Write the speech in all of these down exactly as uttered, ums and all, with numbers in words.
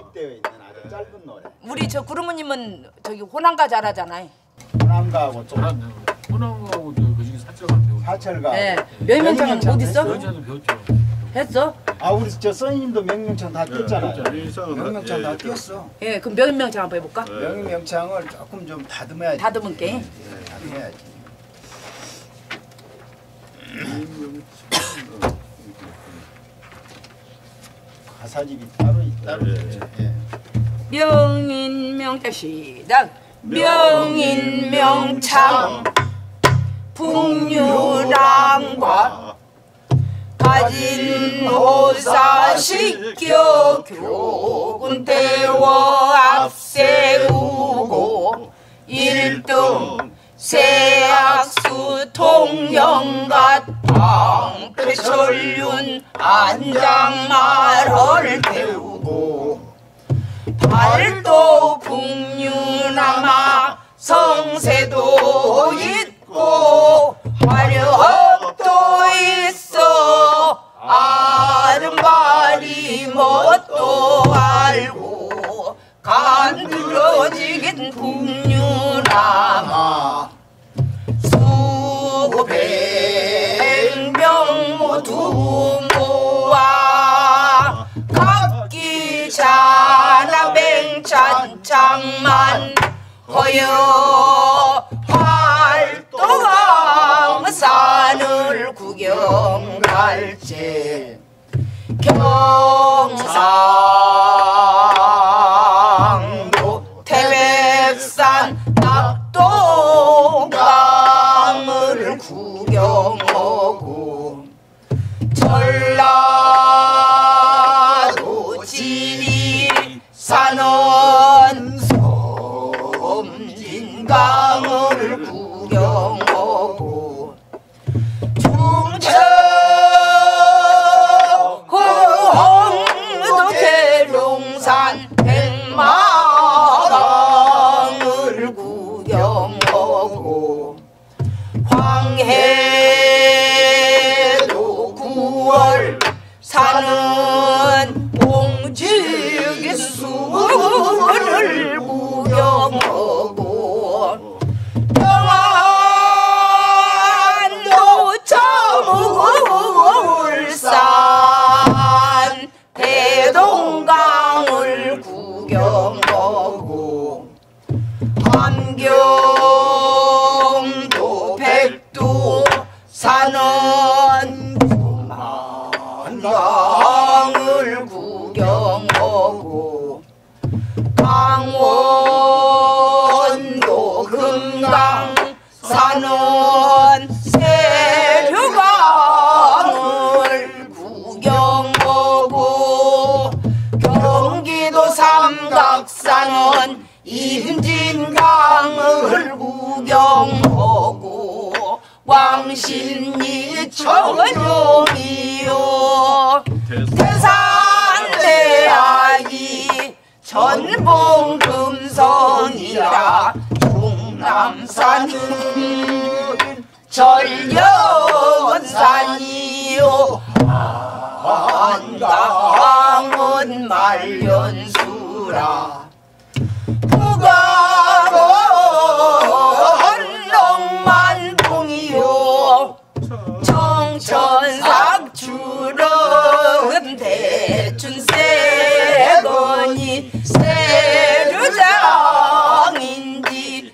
편집되어 있는 아주 짧은 노래. 우리 저 구르무님은 저기 호남가 잘하잖아요. 호남가하고 좀 호남가하고 그 중에 사철가 배웠죠. 사철가. 네. 명명창은 어디 있어? 명명창도 배웠죠. 했어? 아 우리 저 선생님도 명명창 다 띄었잖아요. 명명창은 명명창 다 예, 띄었어. 예, 그럼 명명창 한번 해볼까? 명명창을 조금 좀 다듬어야지. 다듬은 게. 다듬어야지. 가사집이 따로 따로 있죠. 예. 명인 명창 시작. 명인 명창 풍류랑과 가진 호사 시켜 교군 태워 앞세우고 일등 세악수 통영가 방패철륜 안장말을 배우고 발도 풍류남아 성세도 있고 화력도 있어 아름바리 뭣도 알고 간드러지긴 풍류남아 수백명 모두 모아 각기 자나 맹찬창만 허여 활동항산을 구경 갈지 경상도 태백산 낙동강을 구경하고 전라도 지리산은 섬진강을 구경하고 충청도 계룡산 백마강을 구경하고 황해도 구월 사는 공직의 수를 구경하고 평안도 저물산 대동강을 구경하고 함경도 백두 사는 구만강을 구경하고 강원도 금강 사는 세류강을 구경하고 경기도 삼각산은 임진강을 구경하고 왕십리 청룡이요 태산대하이 전봉금성이라 중남산은 전령산이요 한강은 말년수라 부강은 넉만봉이요 청천삭주름 대춘세건이 세류장인지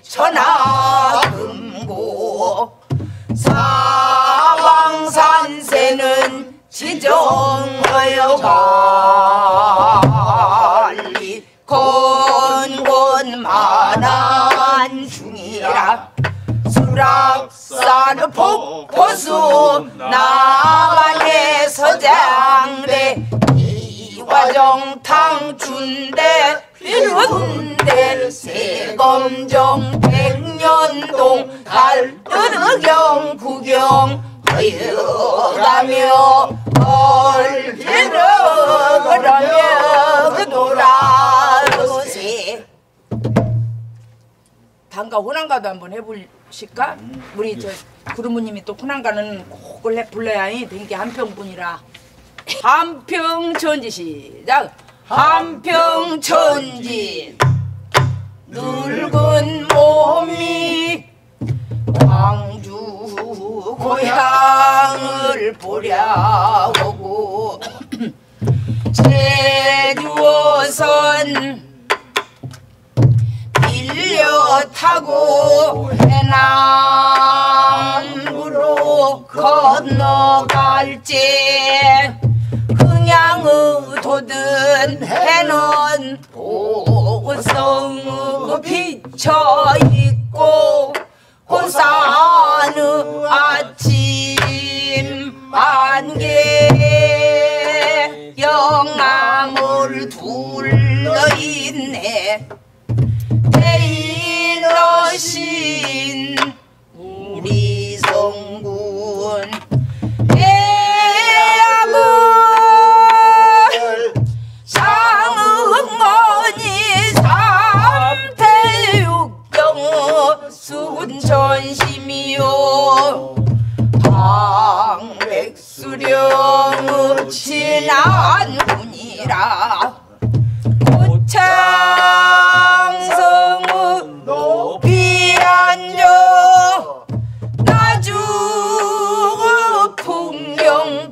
천하금고 사왕산세는 지정하여관리 건곤만한 중이라 수락산 폭포수 남한의 서장대 이화정탕 준대 필운대 세검정 백년동 달뜨르경 구경 허여가며 얼리르 그러며 그 돌아오세. 단가 호남가도 한번 해보실까? 음, 우리 저 구르무님이 또 호남가는 곡을 해 불러야 된게 한평분이라. 한평 전지 시작. 한평천지 늙은 몸이 광주 고향을 보려고 제주어선 빌려 타고 해남으로 건너갈지 흥양의 돋은 해는 보성의 비쳐있고 호산의 아침 안개 영암을 둘러있네 대인어신 우리 성군 해양을 상응머니 삼태육경 순천심이요 방백수령의 친한군이라 고창성의 높이 앉아 나주 풍경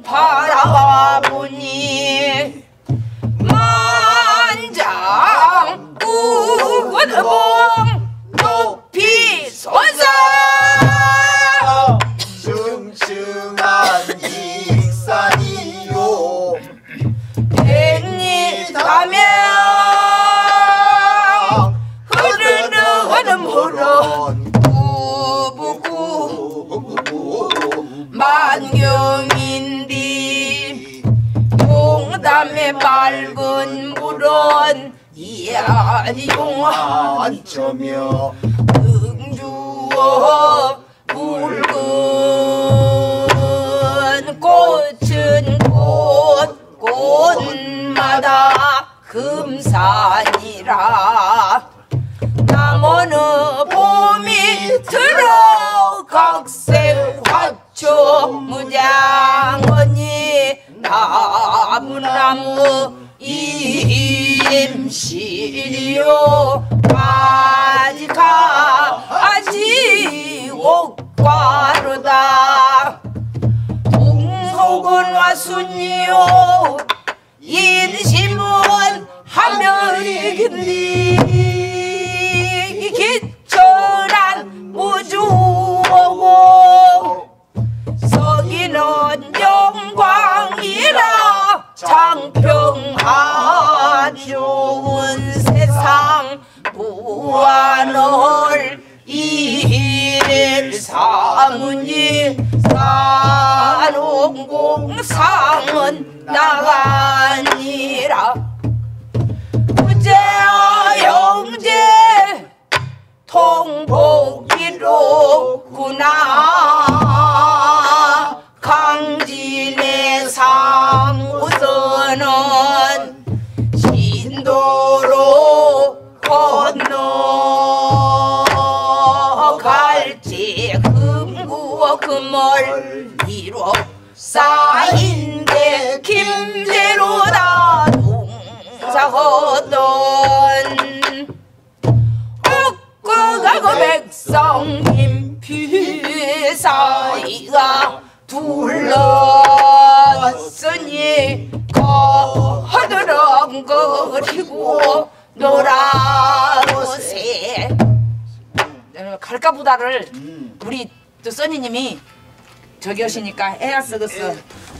바라보니 만장 우건봉 높이 솟아 층층한 익산이요 백리 가면 흐르는 물은 구부구 만경인디 용담의 맑은 물은 이안용한 안쳐며 응주어 붉은 꽃은 꽃 꽃마다 금산이라 남원의 봄이 들어 각색 화초 무장언니 나무나무 임실이요 아지가 아지 옥과로다 동속은 와순이요 인심은 하멸이긴디 기천한 무주오고 서기는 영광이라 장평한 좋은 세상 부안을 일사문이 산옥공상은 나가니라 부재와 형제 통복이로구나 강진의 상우선은 신도로 건너갈지 금구어 금을 이뤄 쌓인데 김대로다 동사하던 옥구가고 백성님 피사이가 둘렀으니 거드렁거리고 놀아보세. 갈까부다를 우리 또 써니님이 저기 하시니까 해야 쓰겠어.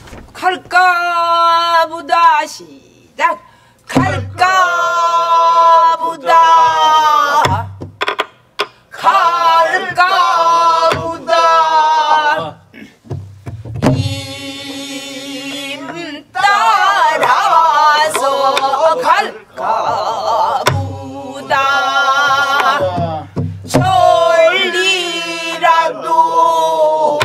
갈까부다 시작. 갈까부다 갈까부다 임 따라서 갈까부다 천리라도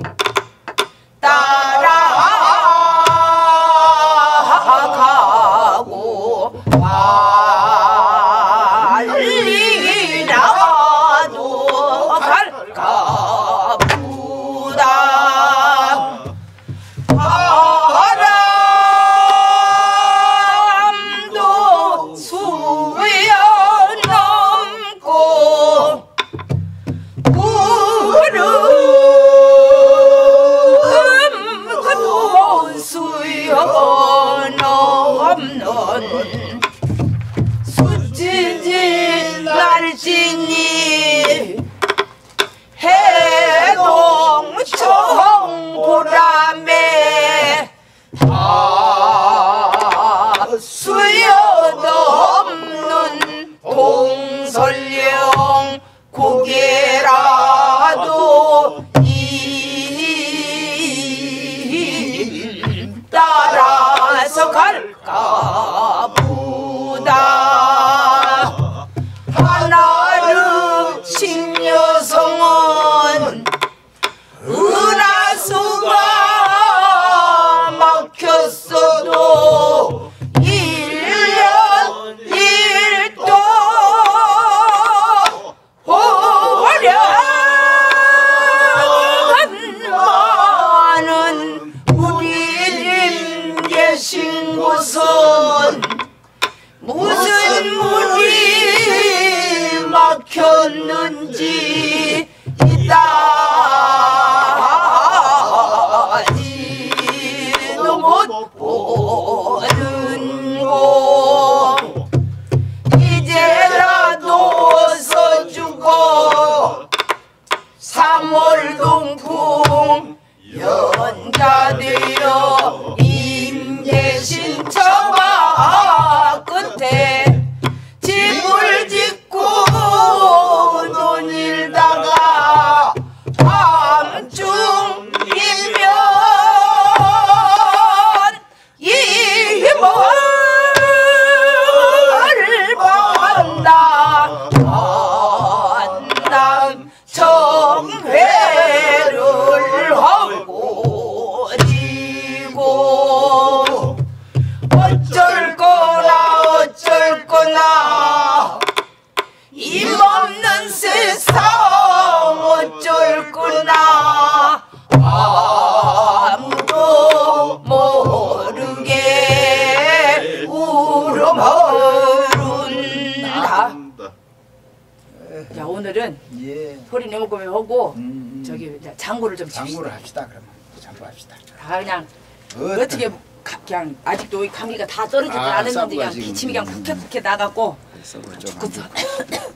따라가고 말리라도 정회를 하고 지고 어쩔 거나 어쩔 거나 힘없는 세상 어쩔 거나 아무도 모르게 울어버린다. 자, 오늘은 예. 소리 내먹으면 하고 음, 음. 저기 이제 장구를 좀 칩시다. 장구를 합시다. 그러면 장구합시다. 다 그냥 어떤- 어떻게 가- 그냥 아직도 이 감기가 다 떨어지지 아, 않았는데 쌈과 그냥 지금. 기침이 그냥 푹푹해 나갔고 썩을 좀 죽겠어. 안